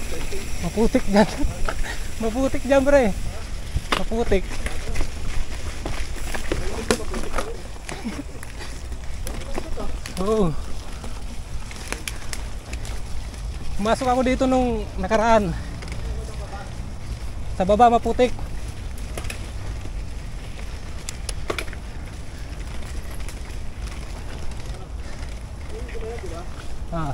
Maputik dyan. Maputik dyan, pre. Maputik. Oo. Pumasok ako dito nung nakaraan. Sa baba maputik. Ah.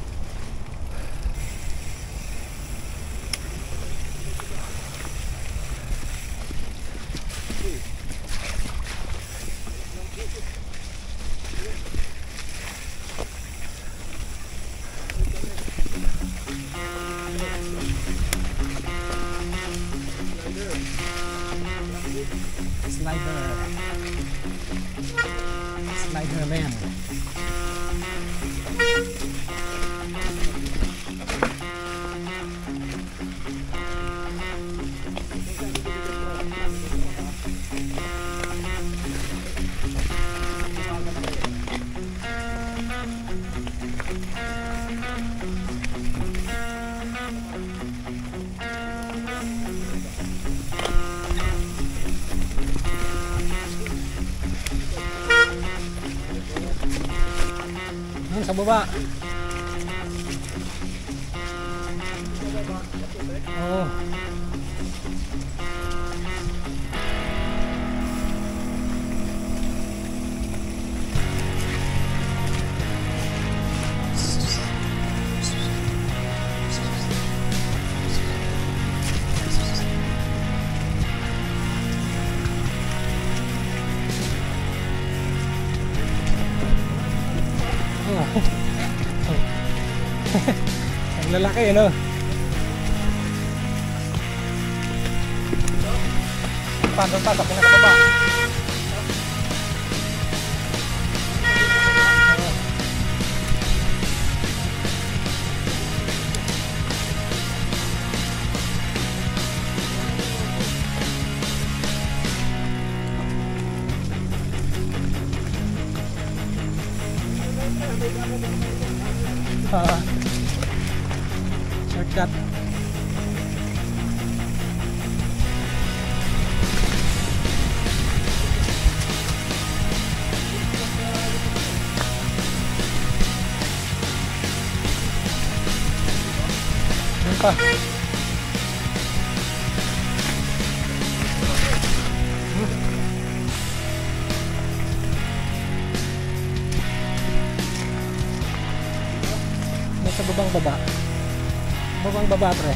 Slider man. Sa baba. Oo. Ang lalaki, no? Doon pa, sa pinakababa. Shortcut. Yan pa. Sa babang baba. Babang baba, pre.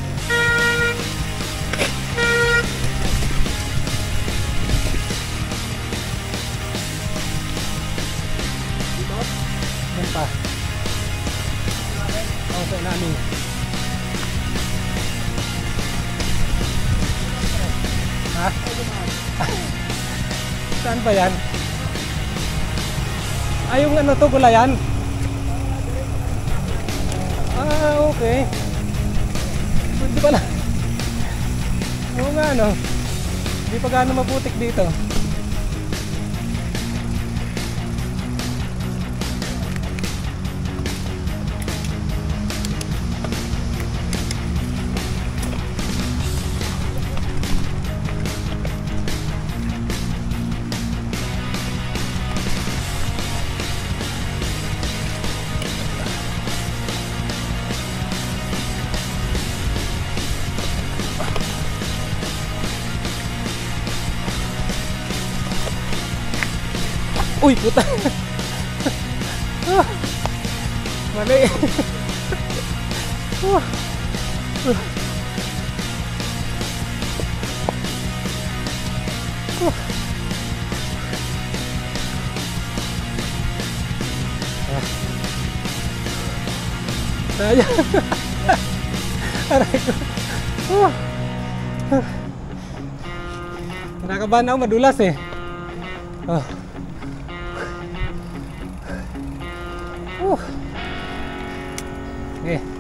Yan pa. Oo, sa ilalim. Ha? Saan ba yan? Ay, yung ano to, gulayan? Ah, okay. Hindi pala. Oo nga, no? Hindi pa gaano maputik dito. Uy, puta. Mali. Sayang. Aray ko. Kinakabahan ako, madulas eh. Okay.